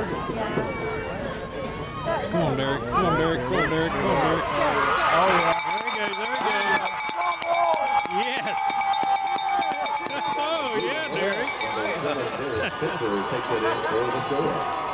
Come on, Derek. Come on, Derek. Come on, Derek. Come on, Derek. Oh, yeah. There he goes. There he goes. Yes. Oh, yeah, Derek. Spitzer takes it in for the score.